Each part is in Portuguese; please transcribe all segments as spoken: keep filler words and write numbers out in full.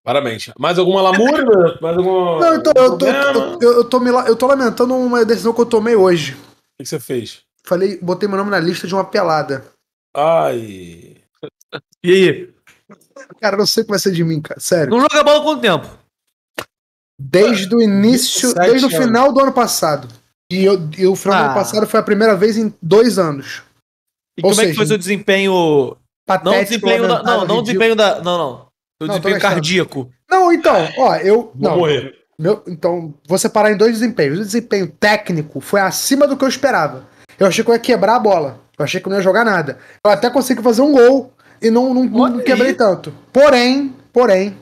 Parabéns. Mais alguma lamúria? Mais alguma... Não, então, eu tô, eu, eu, eu, tô me, eu tô lamentando uma decisão que eu tomei hoje. O que, que você fez? Falei, botei meu nome na lista de uma pelada. Ai. E aí? Cara, eu não sei o que vai ser de mim, cara. Sério. Não joga bola há quanto tempo? Desde o início, desde o final do ano passado. E, eu, e o final ah. do ano passado foi a primeira vez em dois anos. E Ou como seja, é que foi seu desempenho? Patético, não desempenho da, não, não desempenho da, não, não. Seu não, desempenho cardíaco. Não, então, ó, eu Vou não. morrer. Meu, então, vou separar em dois desempenhos. O desempenho técnico foi acima do que eu esperava. Eu achei que eu ia quebrar a bola. Eu achei que eu não ia jogar nada. Eu até consegui fazer um gol e não, não, não quebrei tanto. Porém, porém,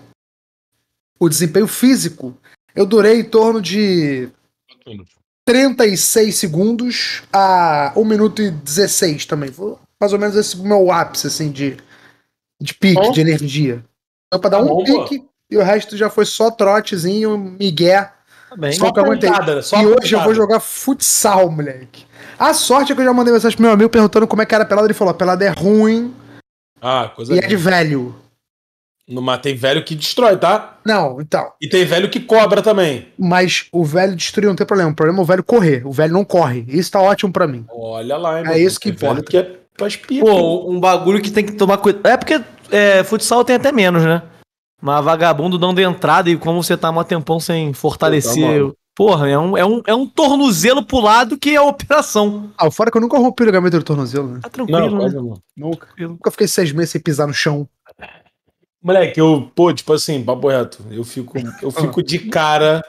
o desempenho físico, eu durei em torno de trinta e seis segundos a um minuto e dezesseis também. Foi mais ou menos esse meu ápice, assim, de, de pique, oh. de energia. Então, pra dar um oh, pique, pô. E o resto já foi só trotezinho, migué. Tá só que eu aguentei. Só e hoje eu vou jogar futsal, moleque. A sorte é que eu já mandei mensagem pro meu amigo perguntando como é que era a pelada. Ele falou, a pelada é ruim ah, coisa e é de velho. Mas tem velho que destrói, tá? Não, então. E tem velho que cobra também. Mas o velho destruir não tem problema. O problema é o velho correr. O velho não corre. Isso tá ótimo pra mim. Olha lá, hein, é isso que importa. Que é faz pipa. Pô, um bagulho que tem que tomar cuidado. É porque é, futsal tem até menos, né? Mas vagabundo dando entrada e como você tá há um tempão sem fortalecer. Tá, porra, é um, é, um, é um tornozelo pro lado que é a operação. Ah, fora que eu nunca rompi o ligamento do tornozelo, né? Tá tranquilo, não, né? Não. Nunca. Eu nunca fiquei seis meses sem pisar no chão. Moleque, eu, pô, tipo assim, papo reto, eu fico, eu fico de cara.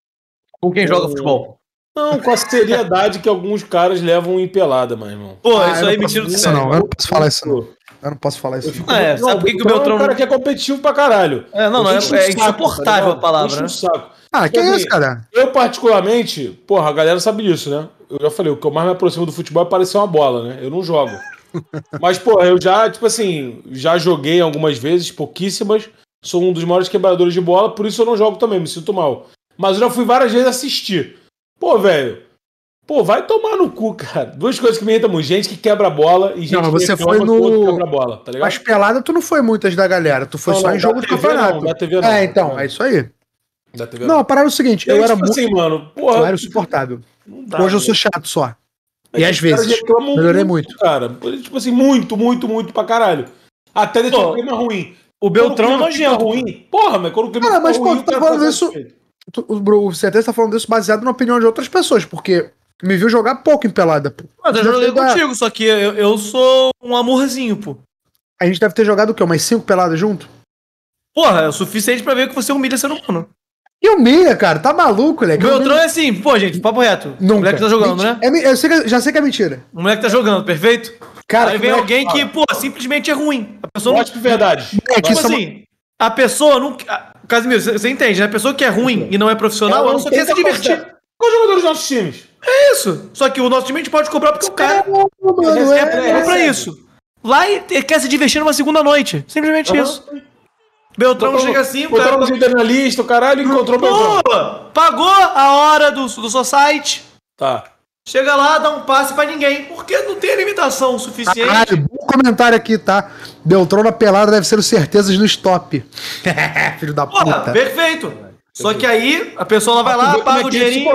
Com quem joga futebol? Não, com a seriedade que alguns caras levam em pelada, meu irmão. Pô, ah, isso aí me tira do sério. Não, eu não posso falar isso, não. Eu não posso falar isso. Fico... É, sabe por que, que o Beltrão... É um cara que é competitivo pra caralho. É, não, não, é, é saco, insuportável tá a palavra, né? Saco. Ah, que é isso, cara? Eu, particularmente, porra, a galera sabe disso, né? Eu já falei, o que eu mais me aproximo do futebol é parecer uma bola, né? Eu não jogo. Mas, porra, eu já, tipo assim, já joguei algumas vezes, pouquíssimas. Sou um dos maiores quebradores de bola, por isso eu não jogo também, me sinto mal. Mas eu já fui várias vezes assistir. Pô, velho... Pô, vai tomar no cu, cara. Duas coisas que me irritam muito. Gente que quebra a bola e gente não, que você foi no... quebra a bola, tá ligado? Mas pelada tu não foi muitas da galera. Tu foi não, só não, em jogo de campeonato. Não, da T V não. É, então, é isso aí. Da T V não, a parada é o seguinte, eu, eu era tipo muito... assim, mano, porra... Eu era insuportável. Dá, hoje eu sou chato só. É e às vezes. Melhorei muito, muito. Cara, tipo assim, muito, muito, muito pra caralho. Até deixar o clima ruim. O Beltrão é nojento. ruim. Porra, mas quando o clima Cara, mas ruim... Cara, mas pô, tu tá falando isso... Tu, o certeza tá falando isso baseado na opinião de outras pessoas, porque... Me viu jogar pouco em pelada, pô. Mas eu joguei contigo, só que eu, eu sou um amorzinho, pô. A gente deve ter jogado o quê? Umas cinco peladas junto? Porra, é o suficiente pra ver que você humilha ser humano. Que humilha, cara? Tá maluco, moleque? O Beltrão é assim, pô, gente, papo reto. Nunca. O moleque tá jogando, Menti- né? É, eu sei que, já sei que é mentira. O moleque tá jogando, perfeito? Cara, aí vem alguém que, pô, simplesmente é ruim. A pessoa não... de verdade. É, tipo assim, a pessoa não... Casimiro, você entende, né? A pessoa que é ruim e não é profissional, ela, ela só quer se divertir. Qual jogador dos nossos times? É isso. Só que o nosso time a gente pode cobrar porque o cara é, mano, é, é, é pra isso. Lá ele quer se divertir numa segunda noite. Simplesmente uhum. isso. Beltrão Botou, chega assim, o cara... Botou um jornalista, o caralho, encontrou o Beltrão. Pô, pagou a hora do, do society. Tá. Chega lá, dá um passe pra ninguém. Porque não tem limitação suficiente. Caralho, bom comentário aqui, tá? Beltrão na pelada deve ser o certezas no stop. Filho da puta. Porra, perfeito. Só que aí, a pessoa vai lá, paga o dinheirinho.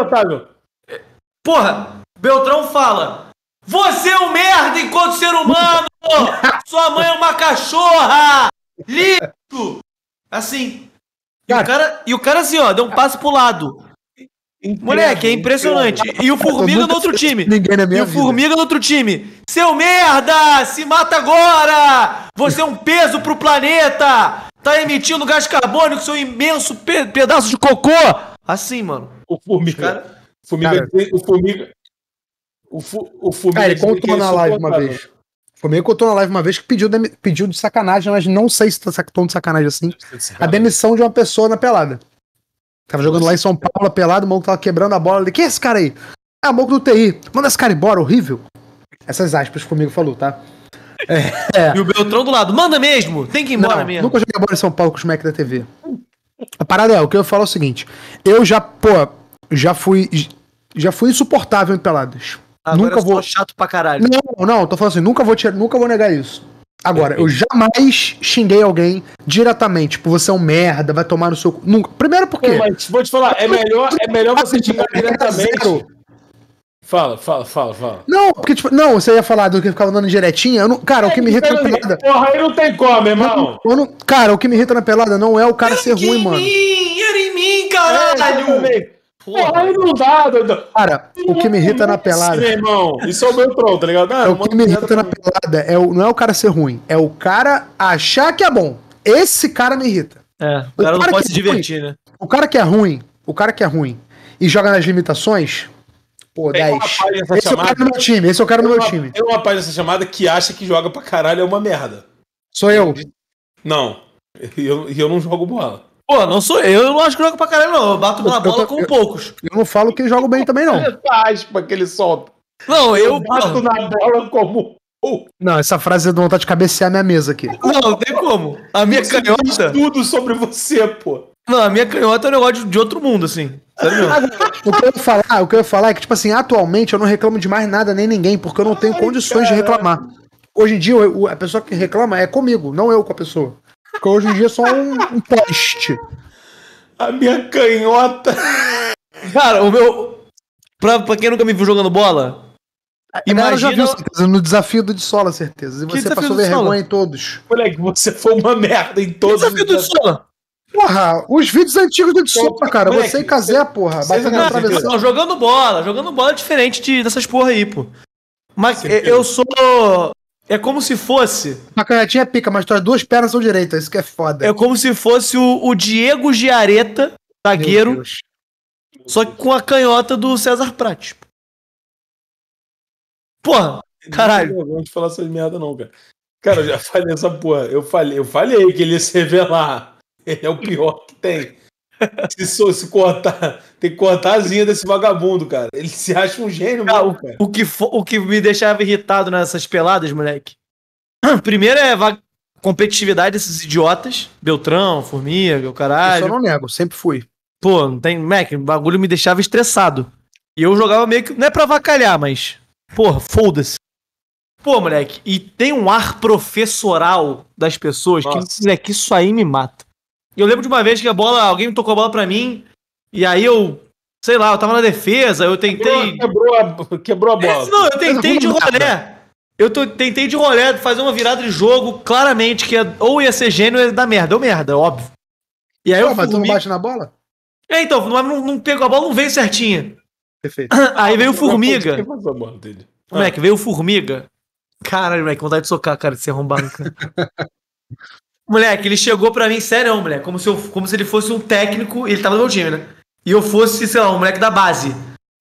Porra, Beltrão fala: você é um merda enquanto ser humano! Sua mãe é uma cachorra! Lixo! Assim. E o, cara, e o cara assim, ó, deu um passo pro lado. Moleque, é impressionante. E o Formiga no outro time. Ninguém na minha e o Formiga vida. no outro time. Seu merda! Se mata agora! Você é um peso pro planeta! Tá emitindo gás carbônico, seu imenso pe pedaço de cocô! Assim, mano. O Formiga. Cara, Formiga, cara, o Formiga. O, fu, o Formiga. Cara, ele contou na live uma vez. O Formiga contou na live uma vez que pediu, de, pediu de sacanagem, mas não sei se tá tão de sacanagem assim. A demissão de uma pessoa na pelada. Tava jogando lá em São Paulo, pelado, o maluco tava quebrando a bola. Ele, quem é esse cara aí? Ah, o maluco do T I. Manda esse cara embora, horrível. Essas aspas que o Formiga falou, tá? É, é. E o Beltrão do lado, manda mesmo, tem que ir embora não, mesmo. Nunca joguei bola em São Paulo com os moleques da T V. A parada é, o que eu falo é o seguinte: eu já, pô, já fui. Já fui insuportável em peladas. Agora nunca eu vou. chato pra caralho. Não, não, tô falando assim, nunca vou, tirar, nunca vou negar isso. Agora, eu jamais xinguei alguém diretamente. Tipo, você é um merda, vai tomar no seu cu. Nunca. Primeiro porque... Pô, mas vou te falar, é melhor, é melhor você xingar diretamente. Fala, fala, fala, fala. Não, porque, tipo, não, você ia falar do que ficava dando direitinha. Eu não, cara, é, o que me irrita na pelada... Porra, aí não tem como, irmão. Eu não, cara, o que me irrita na pelada não é o cara era ser ruim, em mano. Mim, era em mim, caralho! É, porra, aí não dá, doido. Cara, o que me irrita na pelada... Sim, irmão, isso é o meu troll, tá ligado? Ah, o que me irrita na pelada é o, não é o cara ser ruim, é o cara achar que é bom. Esse cara me irrita. É, o cara, o cara não pode se divertir, ruim, né? O cara que é ruim, o cara que é ruim e joga nas limitações... Pô, dez. Esse eu quero no meu time, esse eu quero no meu time. Tem uma rapaz nessa chamada que acha que joga pra caralho é uma merda. Sou eu. Não. E eu, eu não jogo bola. Pô, não sou eu, eu não acho que jogo pra caralho, não. Eu bato na bola com poucos. Eu não falo que jogo bem também, não. Aspa que ele solta. Não, eu, eu bato na bola como... Não, essa frase é de vontade de cabecear minha mesa aqui. Não, não tem como. A minha você canhota... diz tudo sobre você, pô. Não, a minha canhota é um negócio de, de outro mundo, assim. Sério mesmo. O que eu ia falar, o que eu ia falar é que, tipo assim, atualmente eu não reclamo de mais nada nem ninguém, porque eu não tenho Ai, condições cara. de reclamar. Hoje em dia, eu, a pessoa que reclama é comigo, não eu com a pessoa. Porque hoje em dia é só um, um poste. A minha canhota. Cara, o meu... Pra, pra quem nunca me viu jogando bola... Imagina... já viu, certeza, no desafio do Sola, certeza. E você passou vergonha em todos. Moleque, você foi uma merda em todos. Que desafio do Sola? Porra, os vídeos antigos do Sola, cara. Moleque, você e Cazé, porra. Batendo na travessão. Não, jogando bola. Jogando bola é diferente de, dessas porra aí, pô. Mas Sim, eu sou... É como se fosse... A canhotinha é pica, mas tuas duas pernas são direitas. Isso que é foda. É como se fosse o, o Diego Giareta, zagueiro, só que com a canhota do César Prates. Porra, caralho. Não vou te falar essas merda não, cara. Cara, eu já falei essa porra. Eu falei, eu falei que ele ia se revelar. Ele é o pior que tem. Se, se cortar, tem que cortar a zinha desse vagabundo, cara. Ele se acha um gênio, cara, mesmo, cara. O, o, que for, o que me deixava irritado nessas peladas, moleque. Primeiro é a competitividade desses idiotas. Beltrão, Formiga, o caralho. Eu só não nego, sempre fui. Pô, não tem... Moleque, o bagulho me deixava estressado. E eu jogava meio que... Não é pra avacalhar, mas... Porra, foda-se. Pô, moleque, e tem um ar professoral das pessoas Nossa. que, moleque, isso aí me mata. E eu lembro de uma vez que a bola, alguém me tocou a bola pra mim, e aí eu, sei lá, eu tava na defesa, eu tentei... Quebrou, quebrou, a, quebrou a bola. É, não, eu tentei de rolé. Eu tô, tentei de rolé fazer uma virada de jogo, claramente, que ia, ou ia ser gênio ou ia dar merda. Deu merda, óbvio. E aí Pô, eu mas tu não bate na bola? É, então, não, não, não pegou a bola, não veio certinha. Perfeito. Aí veio o Formiga. Quem passou a bola dele? Moleque, veio o Formiga. Caralho, moleque, vontade de socar, cara, de ser arrombado. Moleque, ele chegou pra mim, sério, moleque, como se, eu, como se ele fosse um técnico, ele tava no meu time, né? E eu fosse, sei lá, um moleque da base.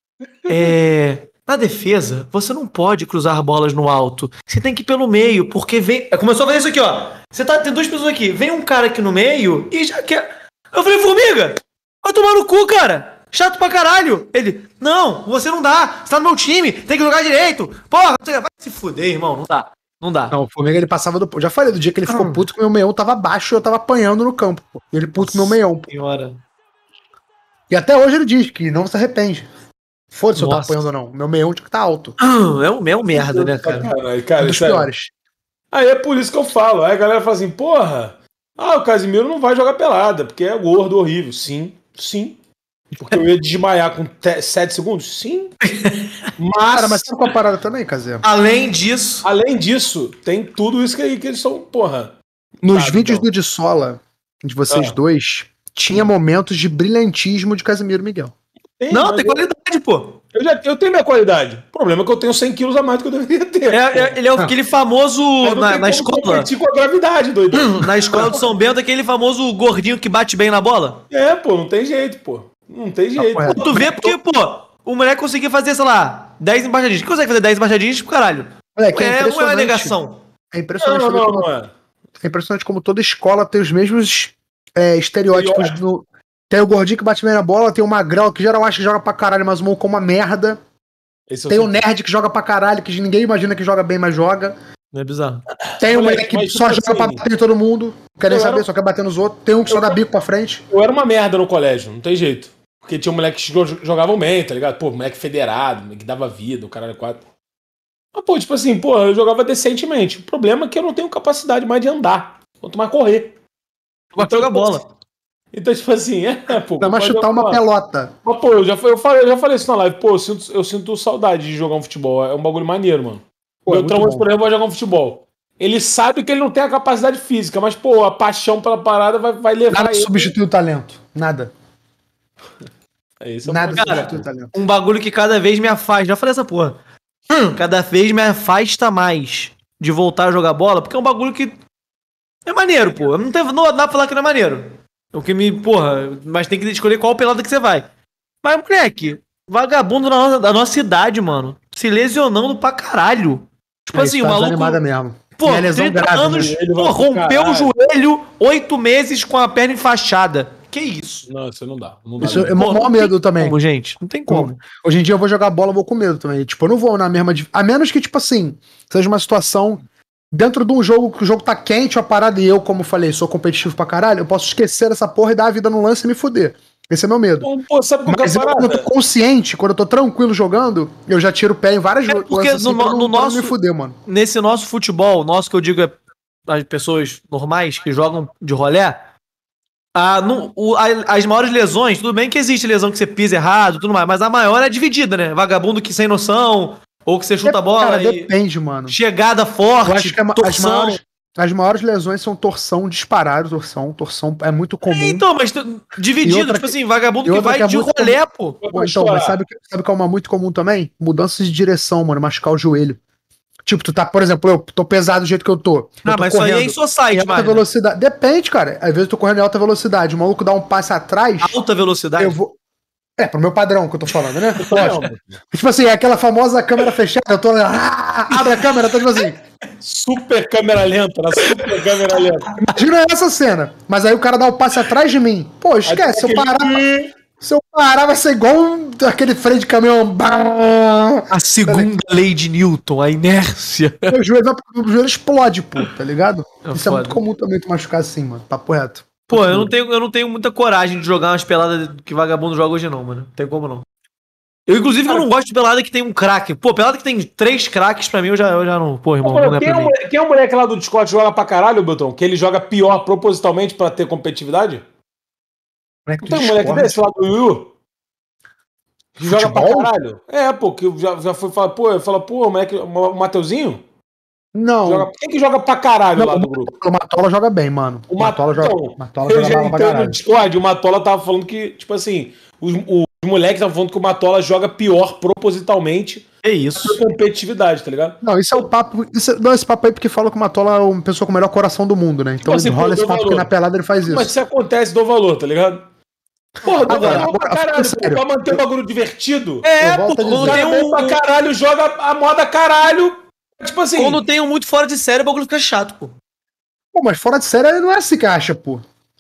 É... Na defesa, você não pode cruzar bolas no alto. Você tem que ir pelo meio, porque vem... Começou a fazer isso aqui, ó. Você tá... Tem duas pessoas aqui. Vem um cara aqui no meio e já quer... Eu falei, Formiga, vai tomar no cu, cara. Chato pra caralho. Ele, não, você não dá. Você tá no meu time, tem que jogar direito. Porra, vai se fuder, irmão. Não dá. Não dá. Não, o Formiga ele passava do... Já falei do dia que ele ficou puto que o meu meião tava baixo e eu tava apanhando no campo. Pô. E ele puto com o meu meião. Pô. Senhora. E até hoje ele diz que não se arrepende. Foda-se se eu tô apanhando ou não. Meu meião tinha que tá alto. É um meu merda, né, cara? Caralho, cara, um dos sério. piores. Aí é por isso que eu falo. Aí a galera fala assim, porra, ah, o Casimiro não vai jogar pelada, porque é gordo, horrível. Sim, sim. Porque eu ia desmaiar com sete segundos? Sim. Mas... Cara, mas sabe qual a parada também, Casé? Além disso... Além disso, tem tudo isso que, aí, que eles são, porra... Nos tá, vídeos então. do Dissola, de vocês ah. dois, tinha momentos de brilhantismo de Casimiro Miguel. Tem, não, tem eu... qualidade, pô. Eu, já, eu tenho minha qualidade. O problema é que eu tenho cem quilos a mais do que eu deveria ter. É, é, ele é aquele famoso... Na, na escola... competir com a gravidade, doido. Na escola do São Bento, aquele famoso gordinho que bate bem na bola. É, pô, não tem jeito, pô. Não tem jeito. Ah, tu vê porque, pô, o moleque conseguia fazer, sei lá, dez embaixadinhas. Quem consegue fazer dez embaixadinhas pro caralho? Moleque, é, é não é uma negação. É impressionante. Não, não, como... não é. é impressionante como toda escola tem os mesmos é, estereótipos. No... Tem o gordinho que bate bem na bola, tem o magrão que geral acha que joga pra caralho, mas o mão com uma merda. Esse tem o nerd que joga pra caralho, que ninguém imagina que joga bem, mas joga. Não é bizarro. Tem o moleque que só joga assim, pra bater em todo mundo, não quer nem saber, era... só quer bater nos outros. Tem um que só dá bico pra frente. Eu era uma merda no colégio, não tem jeito. Porque tinha um moleque que jogavam bem, tá ligado? Pô, moleque federado, que dava vida, o caralho quatro. Mas, pô, tipo assim, pô, eu jogava decentemente. O problema é que eu não tenho capacidade mais de andar. Quanto mais correr. Vai Então, jogar tipo bola. assim, Então, tipo assim, é, pô. Dá mais pode chutar uma jogar. pelota. Mas, pô, eu já, eu, falei, eu já falei isso na live. Pô, eu sinto, eu sinto saudade de jogar um futebol. É um bagulho maneiro, mano. Pô, Meu é muito traumas, bom. por exemplo, vai jogar um futebol. Ele sabe que ele não tem a capacidade física, mas, pô, a paixão pela parada vai, vai levar Nada ele. substitui o talento. Nada. É isso, é Nada um ponto. substitui o talento. Um bagulho que cada vez me afasta. Já falei essa porra. Hum, cada vez me afasta mais de voltar a jogar bola, porque é um bagulho que é maneiro, pô. Não, tem, não dá pra falar que não é maneiro. O que me, porra, mas tem que escolher qual pelada que você vai. Mas, moleque, vagabundo da nossa, da nossa idade, mano, se lesionando pra caralho. Tipo É, assim, isso o tá maluco. desanimada mesmo. Pô, E é lesão trinta grave, anos, né? Ele pô, vai pro rompeu o caralho. joelho, oito meses com a perna enfaixada. Que isso? Não, isso não dá. Não dá Isso é mesmo. o Pô, maior não medo tem também. Como, gente? Não tem como. Hoje em dia eu vou jogar bola, eu vou com medo também. Tipo, eu não vou na mesma. di- A menos que, tipo assim, seja uma situação dentro de um jogo que o jogo tá quente, a parada, e eu, como falei, sou competitivo pra caralho, eu posso esquecer essa porra e dar a vida no lance e me fuder. Esse é meu medo. Pô, pô, sabe qual que é Mas a eu, quando eu tô parada? consciente, quando eu tô tranquilo jogando, eu já tiro o pé em várias É porque lances no, pra no- não, no pra não nosso, me fuder, mano. nesse nosso futebol, nosso que eu digo é as pessoas normais que jogam de rolé, a, no- o- a- as maiores lesões, tudo bem que existe lesão que você pisa errado, tudo mais, mas a maior é dividida, né? Vagabundo que sem noção, ou que você chuta a bola Cara, e depende, mano. chegada Eu forte, acho que a ma- as torção. maiores, as maiores lesões são torção disparado, torção. Torção é muito comum. É, então, mas tu- E dividido, outra tipo que- assim, vagabundo e que outra vai que é de muito rolé, pô. Pô, Pode então, mas estourar. sabe, que- sabe qual é uma muito comum também? Mudança de direção, mano, machucar o joelho. Tipo, tu tá, por exemplo, eu tô pesado do jeito que eu tô. Eu Ah, tô mas isso aí é correndo em society, em alta mais, né? velocidade. Depende, cara. Às vezes eu tô correndo em alta velocidade, o maluco dá um passo atrás, Alta velocidade. eu vou. É, pro meu padrão que eu tô falando, né? Lógico. Tipo assim, é aquela famosa câmera fechada, eu tô. Ah, abre a câmera, tá tipo assim. Super câmera lenta, na super câmera lenta. Imagina essa cena. Mas aí o cara dá um passo atrás de mim. Pô, esquece, se eu parar. Se eu parar, vai ser igual um- aquele freio de caminhão. Bah! A segunda lei de Newton, a inércia. Meu joelho, vai pro- meu joelho explode, pô, tá ligado? É Isso é foda. muito comum também tu machucar assim, mano. Papo reto. Pô, eu não, tenho, eu não tenho muita coragem de jogar umas peladas que vagabundo joga hoje, não, mano. Não tem como não. Eu, inclusive, eu não gosto de pelada que tem um craque. Pô, pelada que tem três craques, pra mim, eu já, eu já não. Pô, irmão, Pô, não é quem, é pra o mim. moleque, quem é o moleque lá do Discord que joga pra caralho, Beltrão? Que ele joga pior propositalmente pra ter competitividade? Como é que Não tu tem um moleque discorda? desse lá do Yu? Que joga pra Futebol? caralho? É, pô, que já, já foi falar, pô, fala, pô, o moleque, o Mateuzinho? Não. Joga, quem que joga pra caralho Não, lá o do grupo? o Matola joga bem, mano. O O Matola joga, Matão. Matola Eu joga já bola pra entrei no caralho. Discord, o Matola tava falando que, tipo assim, os, os moleques estavam falando que o Matola joga pior propositalmente É isso. pra competitividade, tá ligado? Não, isso é o papo. Isso é, não, esse papo aí porque fala que o Matola é uma pessoa com o melhor coração do mundo, né? Então Tipo assim, rola pô, esse dou papo que valor. na pelada ele faz isso. Mas se acontece, dou valor, tá ligado? Porra, dou Agora, valor pra agora, caralho, fica pô, sério. pra manter o bagulho divertido. É, Eu pô, volto a O quando dizer. tem cara bem um. pra caralho, joga a moda caralho. Tipo assim, Quando tem um muito fora de série, o bagulho fica chato, pô. Pô, mas fora de série não é assim que acha, pô.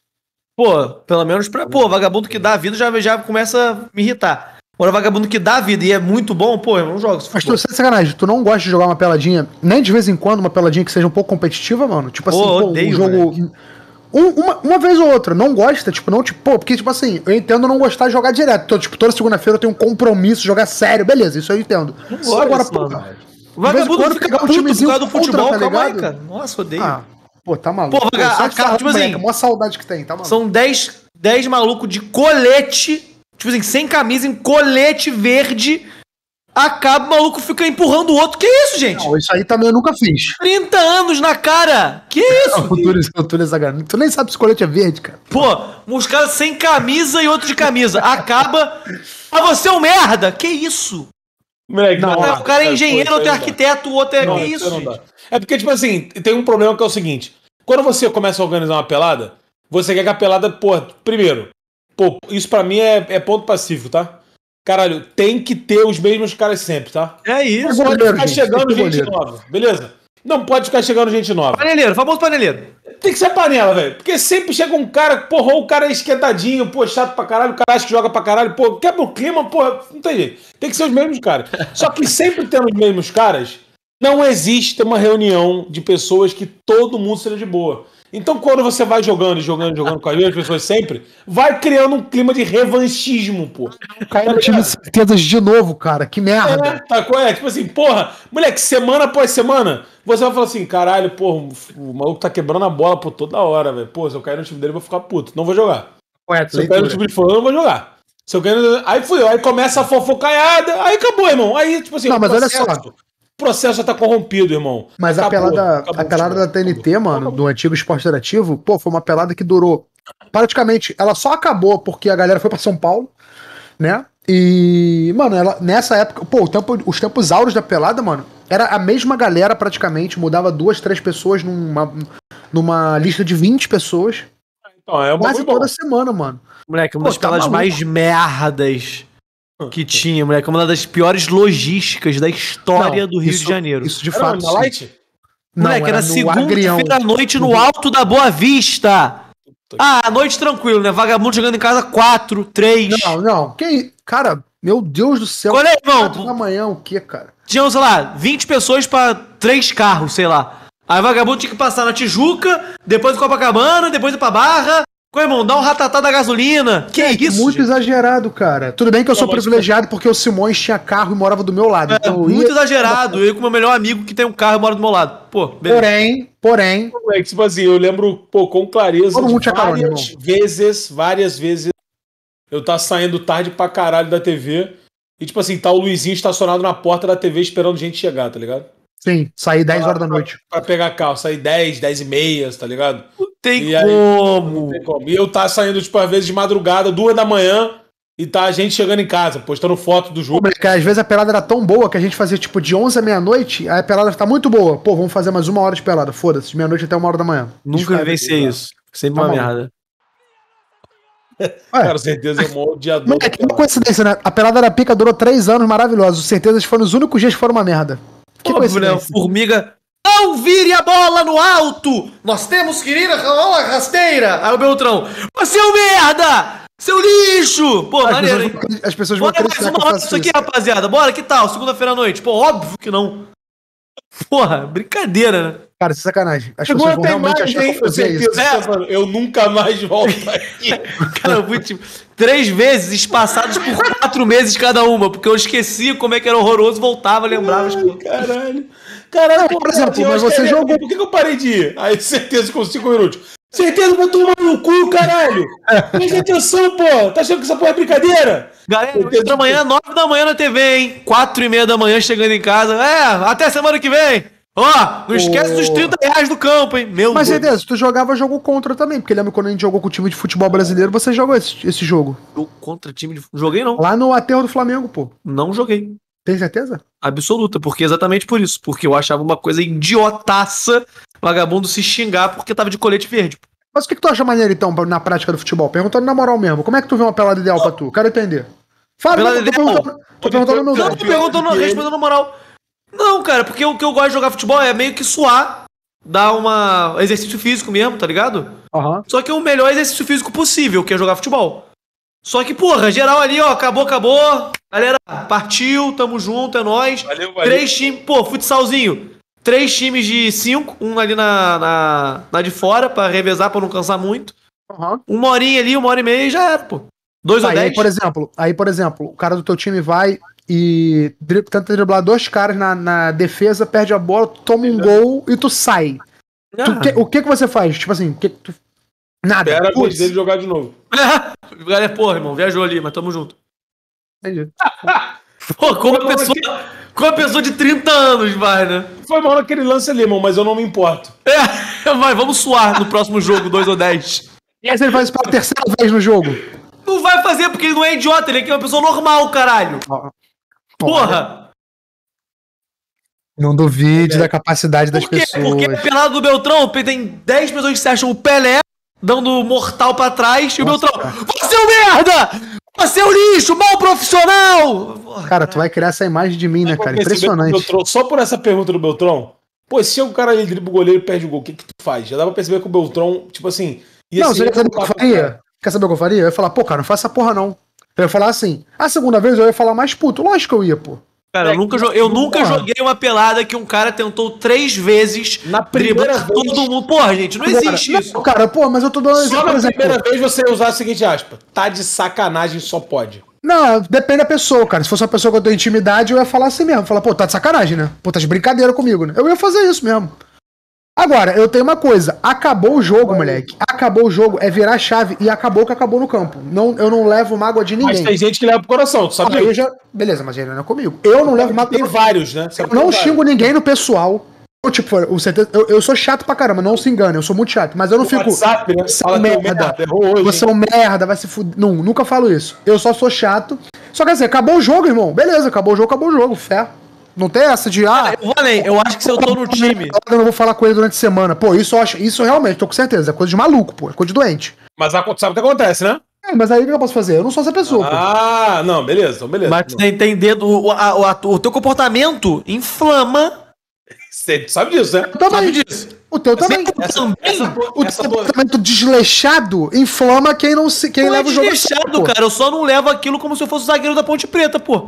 Pô, pelo menos pra. Pô, vagabundo que dá vida já, já começa a me irritar. Agora, vagabundo que dá vida e é muito bom, pô, eu não jogo. Se Mas tu, sem sacanagem, tu não gosta de jogar uma peladinha, nem de vez em quando, uma peladinha que seja um pouco competitiva, mano? Tipo assim, Pô, pô, odeio, um jogo. Um- uma, uma vez ou outra, não gosta, tipo, não, tipo, pô, porque, tipo assim, eu entendo não gostar de jogar direto. Então, tipo, toda segunda-feira eu tenho um compromisso, jogar sério, beleza, isso eu entendo. Não gosto Agora, disso, pô, mano. de O vez em vagabundo quando fica pegar um puto por timezinho causa do contra, futebol, tá calma aí, ligado? cara. Nossa, odeio. Ah, pô, tá maluco. Pô, vaga- só a de cara, falar tipo do moleque, assim, a maior saudade que tem, tá maluco? São dez, dez malucos de colete, tipo assim, sem camisa, em colete verde. Acaba, o maluco fica empurrando o outro. Que isso, gente? Não, isso aí também eu nunca fiz. trinta anos na cara. Que isso? O Túlio, o Túlio é sacanagem. Tu nem sabe se o colete é verde, cara. Pô, uns caras sem camisa e outro de camisa. Acaba. Ah, você é um merda. Que isso? moleque, Não, o cara é engenheiro, pô, outro é isso aí não dá. arquiteto, o outro é. Não, que isso isso, não gente? dá. É porque, tipo assim, tem um problema que é o seguinte: quando você começa a organizar uma pelada, você quer que a pelada, pô, primeiro, pô, isso pra mim é, é ponto pacífico, tá? Caralho, tem que ter os mesmos caras sempre, tá? É isso. Não pode goleiro, ficar gente, chegando tem que ter gente goleiro. nova, beleza? Não pode ficar chegando gente nova. Paneleiro, famoso paneleiro. Tem que ser panela, velho. Porque sempre chega um cara, porra, o cara é esquentadinho, pô, chato pra caralho, o cara acha que joga pra caralho, pô, quebra o clima, porra, não tem jeito. Tem que ser os mesmos caras. Só que sempre tendo os mesmos caras, não existe uma reunião de pessoas que todo mundo seja de boa. Então, quando você vai jogando, jogando, jogando com as mesmas pessoas sempre, vai criando um clima de revanchismo, pô. Caiu no time de certezas de novo, cara. Que merda. É, tá, é, tipo assim, porra, moleque, semana após semana, você vai falar assim, caralho, porra, o maluco tá quebrando a bola por toda hora, velho. Pô, se eu cair no time dele, eu vou ficar puto. Não vou jogar. Correto, se eu cair no time de fulano, eu não vou jogar. Se eu cair no... Aí fui, aí começa a fofocaiada, aí acabou, irmão. Aí, tipo assim, não, mas processo, olha só. O processo já tá corrompido, irmão. Mas acabou, a pelada, acabou, a pelada da T N T, acabou, mano, acabou. Do antigo Esporte Interativo, pô, foi uma pelada que durou. Praticamente, ela só acabou porque a galera foi pra São Paulo, né? E, mano, ela, nessa época, pô, o tempo, os tempos áureos da pelada, mano, era a mesma galera praticamente, mudava duas, três pessoas numa, numa lista de vinte pessoas. Então, é uma quase toda semana, mano. Moleque, uma das peladas mais merdas que tinha, moleque. Uma das piores logísticas da história não, do Rio isso, de Janeiro. Isso de era fato. Na Light? Não, moleque, era, era segunda-feira à noite no alto da Boa Vista. Ah, noite tranquilo, né? Vagabundo chegando em casa quatro, três. Não, não. Que, cara, meu Deus do céu. Olha aí, irmão. quatro da manhã, o que, cara? Tinham, sei lá, vinte pessoas pra três carros, sei lá. Aí o vagabundo tinha que passar na Tijuca, depois em Copacabana, depois ir pra Barra. Pô, irmão, dá um ratatá da gasolina. Que é, isso? Muito gente? Exagerado, cara. Tudo bem que eu sou não, privilegiado porque o Simões tinha carro e morava do meu lado. É, então muito ia... exagerado. Eu com o meu melhor amigo que tem um carro e mora do meu lado. Pô, beleza. Porém, porém... É, tipo assim, eu lembro, pô, com clareza Todo mundo de várias carona, vezes, várias vezes, eu tá saindo tarde pra caralho da T V e, tipo assim, tá o Luizinho estacionado na porta da T V esperando gente chegar, tá ligado? Sim, sair dez horas da noite. Pra, pra pegar carro, sair dez, dez e meia, tá ligado? Não tem, e aí, como. não tem como. E eu tá saindo, tipo, às vezes de madrugada, duas da manhã, e tá a gente chegando em casa, postando foto do jogo. Pô, às vezes a pelada era tão boa que a gente fazia, tipo, de onze à meia-noite, aí a pelada tá muito boa. Pô, vamos fazer mais uma hora de pelada, foda-se, de meia-noite até uma hora da manhã. Nunca vivenciei isso. Sempre tá uma bom. merda. Cara, certeza é um odiador. É que uma coincidência, né? A pelada da pica durou três anos maravilhosos. Certezas foram os únicos dias que foram uma merda. Que óbvio, né? Formiga. Não vire a bola no alto! Nós temos que ir a bola rasteira! Aí o Beltrão. Você é um merda! Seu lixo! Pô, as maneiro, pessoas, hein? As pessoas vão Bora mais uma hora isso aqui, rapaziada. Bora, que tal? Segunda-feira à noite. Pô, óbvio que não. Porra, brincadeira, né? Cara, isso é sacanagem. As Agora pessoas vão realmente mais, achar que eu fazia isso. É. Eu nunca mais volto aqui. Cara, eu fui tipo três vezes espaçados por quatro meses cada uma, porque eu esquecia como é que era horroroso, voltava, lembrava. Ai, as... Caralho. Caralho, não, por exemplo, mas você jogou. Por que eu parei de ir? Aí, certeza, com cinco minutos. Certeza vai tomar no cu, caralho! Presta atenção, pô! Tá achando que essa porra é brincadeira? Galera, hoje da manhã, nove da manhã na T V, hein? Quatro e meia da manhã chegando em casa. É, até semana que vem! Ó, não esquece oh. dos trinta reais do campo, hein? Meu Mas, certeza, tu jogava jogo contra também, porque lembra quando a gente jogou com o time de futebol brasileiro, você jogou esse, esse jogo. Jogo contra time de... Joguei, não. Lá no aterro do Flamengo, pô. Não joguei. Tem certeza? Absoluta, porque exatamente por isso. Porque eu achava uma coisa idiotaça vagabundo se xingar porque tava de colete verde. Mas o que, que tu acha maneiro, então, na prática do futebol? Perguntando na moral mesmo. Como é que tu vê uma pelada ideal pra tu? Quero entender. Fala, pelada não, tô ideal? perguntando, tô perguntando no Não, tô perguntando, respondendo na moral. Não, cara, porque o que eu gosto de jogar futebol é meio que suar, dar uma exercício físico mesmo, tá ligado? Uhum. Só que é o melhor exercício físico possível, que é jogar futebol. Só que, porra, geral ali, ó, acabou, acabou. Galera, partiu, tamo junto, é nóis. Valeu, valeu. Três times, pô, futsalzinho. Três times de cinco, um ali na, na, na de fora, pra revezar, pra não cansar muito. Uhum. Uma horinha ali, uma hora e meia e já era, pô. Dois aí, ou dez. Aí, por exemplo, aí, por exemplo, o cara do teu time vai e dri- tenta driblar dois caras na, na defesa, perde a bola, toma um gol e tu sai. Ah. Tu, que, o que que você faz? Tipo assim, o que que tu... Nada. Espera a vez dele jogar de novo. Galera, porra, irmão, viajou ali, mas tamo junto. Entendi. Pô, como a pessoa, como a pessoa de trinta anos vai, né? Foi mal naquele lance ali, irmão, mas eu não me importo. É, vai, vamos suar no próximo jogo, dois ou dez. E aí você faz isso pela terceira vez no jogo? Não vai fazer, porque ele não é idiota, ele é uma pessoa normal, caralho. Oh. Porra! Não duvide é. da capacidade das Por quê? pessoas. Porque a pelada do Beltrão tem dez pessoas que se acham o Pelé, dando mortal pra trás, e Nossa, o Beltrão, cara. Você é um merda! Você é um lixo, mal profissional! Cara, tu vai criar essa imagem de mim, né, cara? Impressionante. Beltrão, só por essa pergunta do Beltrão, pô, se o cara ali dribla o goleiro e perde o gol, o que que tu faz? Já dá pra perceber que o Beltrão, tipo assim... Não, você quer saber o que eu faria? Quer saber o que eu faria? Eu ia falar, pô, cara, não faça essa porra, não. Eu ia falar assim, a segunda vez eu ia falar mais puto. Lógico que eu ia, pô. Cara, eu nunca, jo eu nunca joguei uma pelada que um cara tentou três vezes na primeira vez. Todo mundo. Porra, gente, não existe Agora, isso. Não, cara, pô, mas eu tô dando Só na primeira vez você usar a seguinte aspa. Tá de sacanagem, só pode. Não, depende da pessoa, cara. Se fosse uma pessoa que eu tenho intimidade, eu ia falar assim mesmo. Falar, pô, tá de sacanagem, né? Pô, tá de brincadeira comigo, né? Eu ia fazer isso mesmo. Agora, eu tenho uma coisa. Acabou o jogo, moleque. Acabou o jogo, é virar a chave e acabou que acabou no campo. Não, eu não levo mágoa de ninguém. Mas tem gente que leva pro coração, tu sabe? Ah, eu já... Beleza, mas ele não é comigo. Eu não levo mágoa. Tem vários, né? Eu não xingo ninguém no pessoal. Eu, tipo, eu, eu, eu sou chato pra caramba, não se engane, eu sou muito chato. Mas eu não o fico. WhatsApp, né? Você é um merda. Hoje, você é um merda, vai se fuder. Não, nunca falo isso. Eu só sou chato. Só quer dizer, acabou o jogo, irmão. Beleza, acabou o jogo, acabou o jogo. Fé. Não tem essa de. Ah, eu falei, eu acho que se eu tô no time. Eu não vou falar com ele durante a semana. Pô, isso eu acho. Isso realmente, tô com certeza. É coisa de maluco, pô. É coisa de doente. Mas sabe o que acontece, né? É, mas aí o que eu posso fazer? Eu não sou essa pessoa. Ah, pô. Não, beleza, então beleza. Mas você tem dedo. O, a, o, a, o teu comportamento inflama. Você sabe disso, né? Eu também. Sabe disso. O teu também. Essa, essa, o essa, teu comportamento desleixado inflama quem não se, quem não leva é o jogo. Desleixado, cara. Eu só não levo aquilo como se eu fosse zagueiro da Ponte Preta, pô.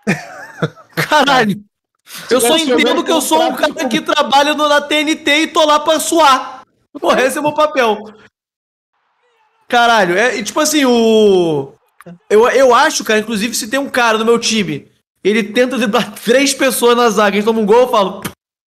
Caralho. Eu só entendo que eu sou um cara que trabalha no, na T N T e tô lá pra suar. Porra, esse é o meu papel. Caralho, é tipo assim, o. Eu, eu acho, cara, inclusive, se tem um cara no meu time, ele tenta driblar três pessoas na zaga, a gente toma um gol, eu falo.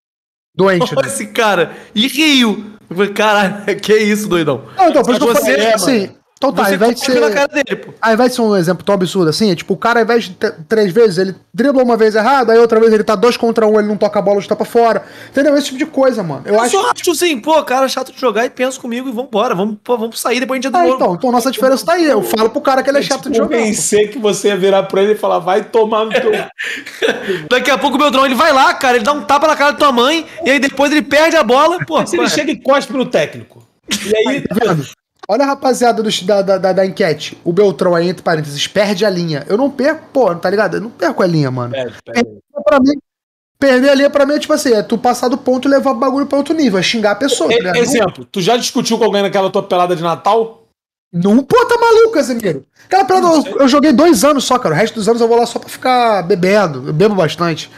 Doente, né? Esse cara. E rio. Eu falei, caralho, que isso, doidão? Não, então, por isso que eu você, falei, assim, então tá, ao invés de ser... na cara dele, pô. Ao invés de ser um exemplo tão absurdo assim, é tipo, o cara, ao invés de ter, três vezes, ele dribla uma vez errado, aí outra vez ele tá dois contra um, ele não toca a bola, chuta pra fora. Entendeu? Esse tipo de coisa, mano. Eu, eu acho... só acho assim, pô, cara chato de jogar e pensa comigo e vambora. Vamos, pô, vamos sair, depois a gente entra ah, então, então nossa diferença tá aí. Eu falo pro cara que ele é chato de jogar. Eu pensei que você ia virar pra ele e falar, vai tomar no teu... Daqui a pouco o Beltrão, ele vai lá, cara, ele dá um tapa na cara da tua mãe, e aí depois ele perde a bola, pô. Se ele chega e cospe no técnico. E aí, tá vendo? Olha a rapaziada do, da, da, da enquete. O Beltrão aí, entre parênteses, perde a linha. Eu não perco, pô, tá ligado? Eu não perco a linha, mano. Perde, perde. É, pra mim, perder a linha pra mim é tipo assim, é tu passar do ponto e levar o bagulho pra outro nível, é xingar a pessoa. É, tá exemplo, tu já discutiu com alguém naquela tua pelada de Natal? Não, pô, tá maluco, Casemiro. Aquela pelada, eu, eu joguei dois anos só, cara. O resto dos anos eu vou lá só pra ficar bebendo. Eu bebo bastante.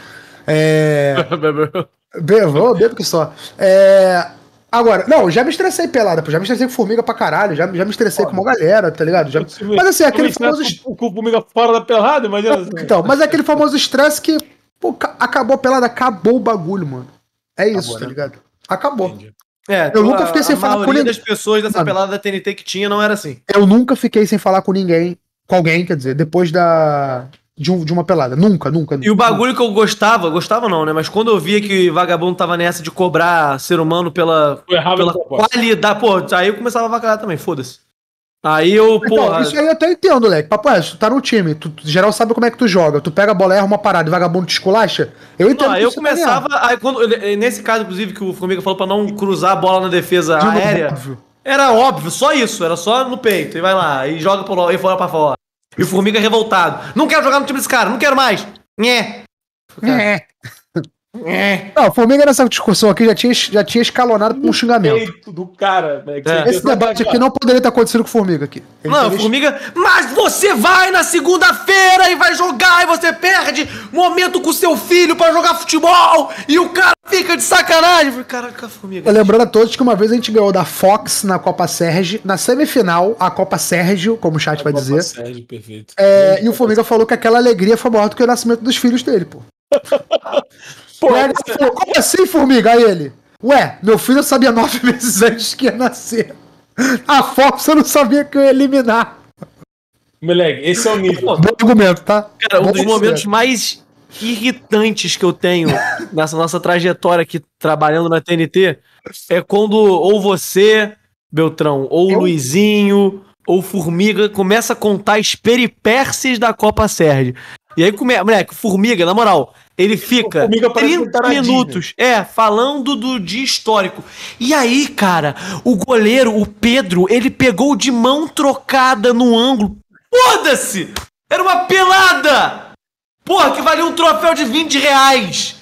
É... bebo, eu bebo que só. É... Agora, não, já me estressei pelada, pô, já me estressei com formiga pra caralho, já, já me estressei Olha. com uma galera, tá ligado? Já... Mas assim, aquele famoso... O cu formiga fora da pelada, imagina assim. Então, mas é aquele famoso estresse que, pô, acabou a pelada, acabou o bagulho, mano. É isso, acabou, tá ligado? Né? Acabou. Entendi. É, eu nunca fiquei sem falar com ninguém. A maioria das pessoas dessa mano, pelada da T N T que tinha não era assim. Eu nunca fiquei sem falar com ninguém, com alguém, quer dizer, depois da... De, um, de uma pelada. Nunca, nunca. E o bagulho nunca. que eu gostava, gostava não, né? Mas quando eu via que vagabundo tava nessa de cobrar ser humano pela, pela qualidade, pô, aí eu começava a vacalhar também, foda-se. Aí eu, então, porra... Isso aí eu até entendo, Leque. Papo é, tu tá no time, tu, tu geral sabe como é que tu joga. Tu pega a bola, erra uma parada e vagabundo te esculacha. Eu entendo. Não, eu começava... Aí, quando, nesse caso, inclusive, que o Formiga falou pra não cruzar a bola na defesa de aérea, óbvio. Era óbvio, só isso. Era só no peito. E vai lá, e joga por, e fora pra fora. E o Formiga revoltado. Não quero jogar no time desse cara, não quero mais. Nhé. Nhé. Não, o Formiga nessa discussão aqui já tinha, já tinha escalonado com um xingamento. Do cara, é. Esse debate aqui não poderia ter acontecido com o Formiga aqui. Ele não, o Formiga. Mas você vai na segunda-feira e vai jogar e você perde momento com seu filho pra jogar futebol e o cara fica de sacanagem. Caraca, Formiga. Lembrando a todos que uma vez a gente ganhou da Fox na Copa Sérgio, na semifinal, a Copa Sérgio, como o chat a vai Copa dizer. Sérgio, perfeito. É, e o Formiga falou que aquela alegria foi maior do que o nascimento dos filhos dele, pô. Pô, você... falou, como assim, Formiga? Aí ele, ué, meu filho sabia nove meses antes que ia nascer. A Fox eu não sabia que eu ia eliminar. Moleque, esse é o nível. Bom argumento, tá? Cara, um Bom dos momentos mais irritantes que eu tenho nessa nossa trajetória aqui trabalhando na T N T é quando ou você, Beltrão, ou o Luizinho, ou Formiga começa a contar as peripécias da Copa Sérgio. E aí, come... moleque, Formiga, na moral, ele fica trinta minutos, é, falando do dia histórico. E aí, cara, o goleiro, o Pedro, ele pegou de mão trocada no ângulo. Foda-se! Era uma pelada! Porra, que valia um troféu de vinte reais!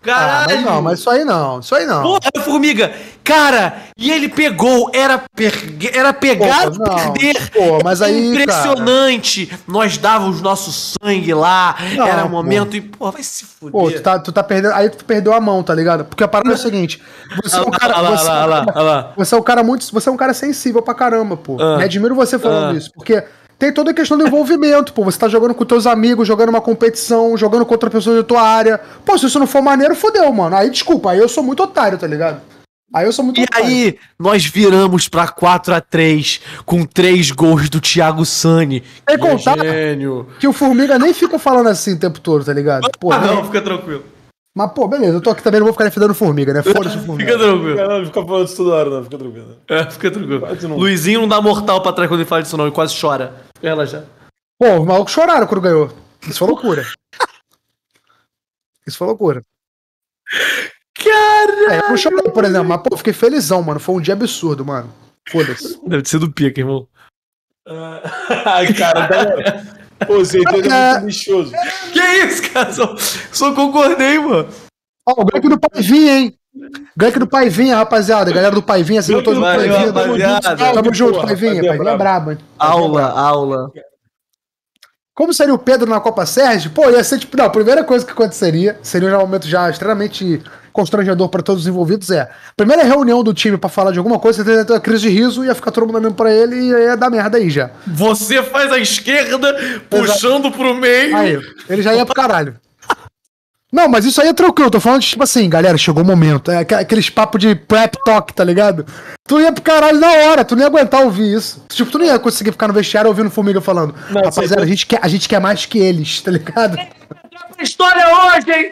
Caralho! Ah, mas não, mas isso aí não, isso aí não. Porra, Formiga! Cara, e ele pegou, era, per... era pegar Pô, ou não. perder. Pô, mas aí, impressionante. Cara. Nós dávamos nosso sangue lá, não, era um momento pô. e, pô, vai se fuder. Pô, tu tá, tu tá perdendo, aí tu perdeu a mão, tá ligado? Porque a parada é o seguinte, você é um cara, ah, lá, você, lá, lá, lá. você é um cara muito, você é um cara sensível pra caramba, pô. Ah. Me admiro você falando Ah. isso, porque tem toda a questão do envolvimento, pô. Você tá jogando com teus amigos, jogando uma competição, jogando contra pessoas da tua área. Pô, se isso não for maneiro, fodeu, mano. Aí, desculpa, aí eu sou muito otário, tá ligado? Aí eu sou muito E otário. aí, nós viramos pra quatro a três com três gols do Thiago Sani. Sem contar gênio. que o Formiga nem fica falando assim o tempo todo, tá ligado? Pô, Ah, não, né? fica tranquilo. Mas, pô, beleza, eu tô aqui também, não vou ficar defendendo o Formiga, né? Foda-se o Formiga. Fica tranquilo. Não, não fica falando isso toda hora, não. Fica tranquilo. É, fica tranquilo. Quase não. Luizinho não dá mortal pra trás quando ele fala disso, não. Ele quase chora. Ela já. Pô, os malucos choraram quando ganhou. Isso foi loucura. Isso foi loucura. Caralho! É, eu não chorei, por exemplo, mas, pô, fiquei felizão, mano. Foi um dia absurdo, mano. Foda-se. Deve ter sido pica, irmão. Ai, cara, tá... Pô, você é muito lixoso. Que isso, cara? Só, só concordei, mano. Ó, o gank do Paivinha, hein? Gank do Paivinha, rapaziada. Galera do Paivinha, assim, eu tô junto com o Valeu, Paivinha. rapaziada. Tamo junto, Porra, Paivinha. Paivinha Paivinha é brabo, hein? Aula, aula. Como seria o Pedro na Copa Sérgio? Pô, ia ser tipo, não, a primeira coisa que aconteceria, seria já um momento já extremamente constrangedor pra todos os envolvidos, é a primeira reunião do time pra falar de alguma coisa, você ia ter uma crise de riso, ia ficar todo mundo olhando pra ele e ia dar merda aí já. Você faz a esquerda, puxando pro meio. Aí, ele já ia pro caralho. Não, mas isso aí é tranquilo, eu tô falando de, tipo assim, galera, chegou o momento, é aqu- aqueles papos de prep talk, tá ligado? Tu ia pro caralho na hora, tu não ia aguentar ouvir isso. Tipo, tu não ia conseguir ficar no vestiário ouvindo Formiga falando, Não, rapaziada, sei- a gente, quer, a gente quer mais que eles, tá ligado? História hoje, hein?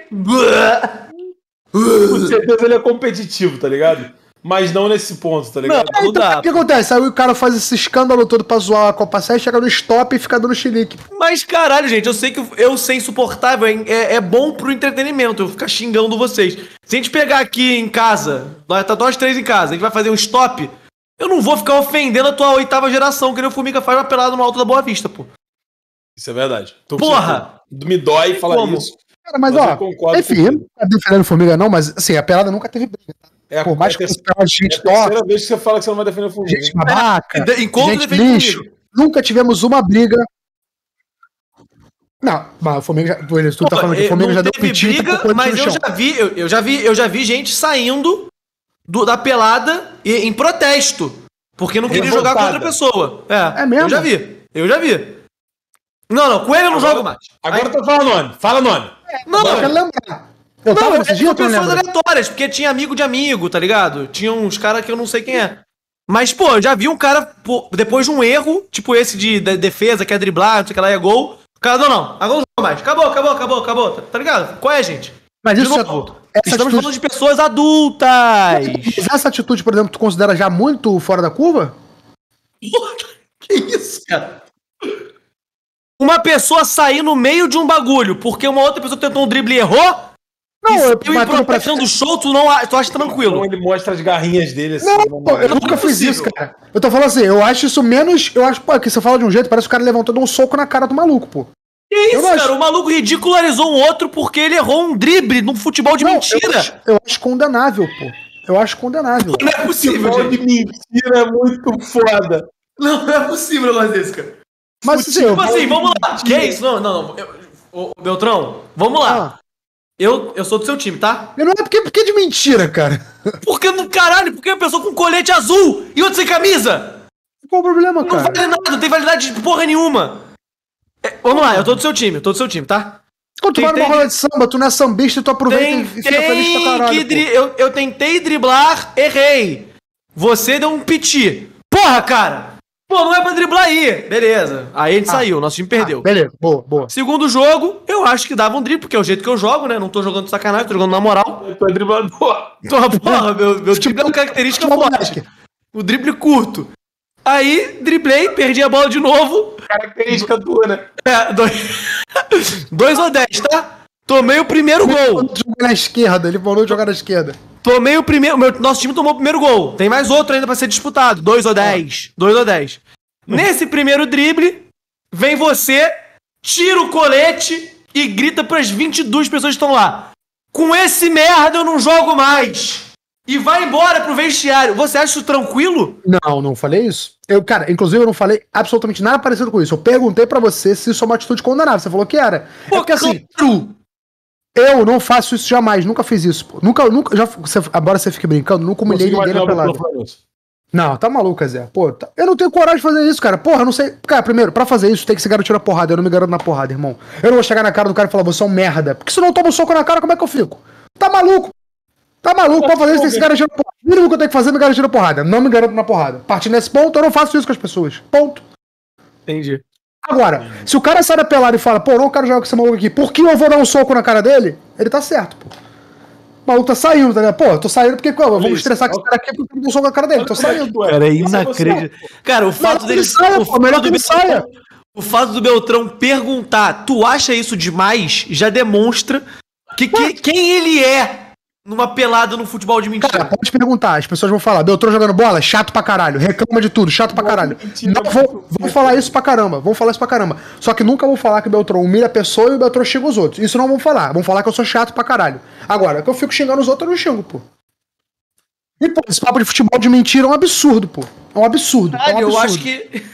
Com certeza ele é competitivo, tá ligado? Mas não nesse ponto, tá ligado? Não dá. O que acontece? Aí o cara faz esse escândalo todo pra zoar a Copa Sérgio, chega no stop e fica dando chilique. Mas caralho, gente, eu sei que eu ser insuportável é, é, é bom pro entretenimento, eu ficar xingando vocês. Se a gente pegar aqui em casa, nós tá nós três em casa, a gente vai fazer um stop, eu não vou ficar ofendendo a tua oitava geração, que nem o Formiga faz uma pelada no alto da Boa Vista, pô. Isso é verdade. Tô Porra! certeza. Me dói falar Como? isso. Cara, mas, Mas eu ó, concordo enfim, com eu você. não tô defendendo o Formiga não, mas assim, a pelada nunca teve briga. É a, Por mais que é a os caras de é gente a terceira toca, vez que você fala que você não vai defender o Formiga. gente babaca, É, de- encontro gente defende lixo, comigo. nunca tivemos uma briga. Não, mas o Formiga já, tu, tu tá Pô, falando que o eh, Formiga não já deu teve piti e briga, tacou ele mas no eu chão. já vi, eu, eu já vi, eu já vi gente saindo do- da pelada e- em protesto, porque não queria jogar com Revoltada. outra pessoa. É, É mesmo? Eu já vi, eu já vi. Não, não, com ele eu não Agora- jogo mais. Agora tu fala nome. Fala nome. Não, Eu não, quero lembrar. Eu não, tava é nesse dia, são tu não pessoas lembra? aleatórias, porque tinha amigo de amigo, tá ligado? Tinha uns caras que eu não sei quem é. Mas, pô, eu já vi um cara, pô, depois de um erro, tipo esse de, de defesa, que é driblar, não sei o que lá, é gol. O cara, não, não, agora não joga mais. Acabou, acabou, acabou, acabou. Tá, tá ligado? Qual é, gente? Mas De isso é, novo, essa Estamos atitude, falando de pessoas adultas. mas essa atitude, por exemplo, tu considera já muito fora da curva? Porra, que isso, cara? Uma pessoa sair no meio de um bagulho porque uma outra pessoa tentou um drible e errou? Não, eu, eu mas tu não improvisando prefere- o show, tu, não, a- tu acha tranquilo. Então ele mostra as garrinhas dele assim. Não, né, pô, eu mano? nunca é fiz possível. isso, cara. Eu tô falando assim, eu acho isso menos. Eu acho, pô, que você fala de um jeito, parece que o cara levantou e deu um soco na cara do maluco, pô. Que isso, Eu não cara? acho- O maluco ridicularizou um outro porque ele errou um drible num futebol de Não, mentira. Eu acho, eu acho condenável, pô. Eu acho condenável. Não é possível, Futebol gente. de mentira é muito foda. Não, não é possível um negócio desse, cara. Mas assim, eu, Tipo assim, vamos lá. Que é isso? Não, não, não. Eu- Ô, ô, Beltrão, vamos lá. ah, Eu, eu sou do seu time, tá? não é porque, porque é de mentira, cara. Porque no caralho, porque a pessoa com colete azul e outra sem camisa? Qual o problema, Não cara? vale nada, não tem validade de porra nenhuma. É, vamos lá, eu tô do seu time, eu tô do seu time, tá? Quando tu vai numa tem- roda de samba, tu não é sambista e tu aproveita Tem, e fica feliz pra tem caralho. que pô. dri... eu, eu tentei driblar, errei. Você deu um piti. Porra, cara! Pô, não é pra driblar aí. Beleza. Aí a gente Ah. saiu, nosso time perdeu. Ah, beleza, boa, boa. Segundo jogo, eu acho que dava um drible, porque é o jeito que eu jogo, né? Não tô jogando de sacanagem, tô jogando na moral. Tu é driblador. Então, porra, meu, meu drible é uma característica Futebol forte. moleque. O drible curto. Aí, driblei, perdi a bola de novo. Característica tua, né? É, dois, dois ou dez, tá? Tomei o primeiro Ele gol. mandou jogar na esquerda, ele mandou jogar na esquerda. Tomei o primeiro. Meu, nosso time tomou o primeiro gol. Tem mais outro ainda pra ser disputado. dois ou dez. dois ou dez. Nesse primeiro drible, vem você, tira o colete e grita pras vinte e duas pessoas que estão lá. com esse merda eu não jogo mais. E vai embora pro vestiário. Você acha isso tranquilo? Não, não falei isso. Eu, cara, inclusive eu não falei absolutamente nada parecido com isso. Eu perguntei pra você se isso é uma atitude condenável. Você falou que era. Pô, é porque assim, claro. eu não faço isso jamais. Nunca fiz isso, pô. Nunca, nunca, já, você, agora você fica brincando, nunca humilhei ninguém na pelada. Não, tá maluco, Zé. Pô, tá, eu não tenho coragem de fazer isso, cara. Porra, eu não sei. Cara, primeiro, pra fazer isso tem que se garantir na porrada. Eu não me garanto na porrada, irmão. Eu não vou chegar na cara do cara e falar, você é um merda. Porque se eu não tomo um soco na cara, como é que eu fico? Tá maluco? Tá maluco? Pra fazer isso tem que se garantir na porrada. O mínimo que eu tenho que fazer é me garantir na porrada. Não me garanto na porrada. Partindo nesse ponto, eu não faço isso com as pessoas. Ponto. Entendi. Agora, se o cara sai da pelada e fala, pô, não quero jogar com esse maluco aqui, por que eu vou dar um soco na cara dele? Ele tá certo, pô. O maluco tá saindo, tá ligado? Pô, eu tô saindo porque, pô, vamos estressar com esse cara aqui porque eu não dou soco na cara dele. Tô saindo. Cara, é inacreditável. Cara, o fato dele. Saia, o pô, melhor que ele saia. O fato do Beltrão perguntar, tu acha isso demais, já demonstra que, que, quem ele é numa pelada no futebol de mentira. Cara, pode perguntar, as pessoas vão falar, Beltrão jogando bola, chato pra caralho, reclama de tudo, chato pra caralho. Não, vou, vou falar isso pra caramba, vão falar isso pra caramba. Só que nunca vão falar que o Beltrão humilha a pessoa e o Beltrão xinga os outros. Isso não vão falar, vão falar que eu sou chato pra caralho. Agora, que eu fico xingando os outros, eu não xingo, pô. E, pô, esse papo de futebol de mentira é um absurdo, pô. É um absurdo. Caralho, é um absurdo. eu acho que...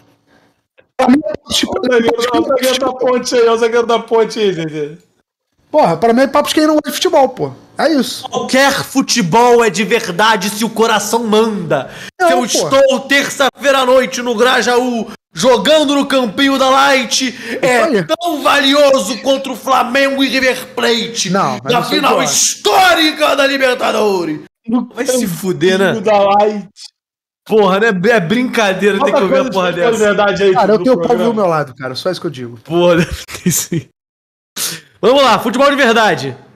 Olha o zagueiro da ponte aí, olha o zagueiro da ponte aí, Zezé. Porra, pra mim é papo de quem não gosta de futebol, pô. É isso. Qualquer futebol é de verdade se o coração manda. Não, se eu pô. estou terça-feira à noite no Grajaú, jogando no campinho da Light, é tão valioso contra o Flamengo e River Plate. Não, na final histórica da Libertadores. Vai se fuder, né? Da Light. Porra, né? É brincadeira ter que ouvir a porra dessa. Verdade aí, cara, eu tenho o povo do meu lado, cara. Só isso que eu digo. Porra, deve ter sim. Vamos lá, futebol de verdade.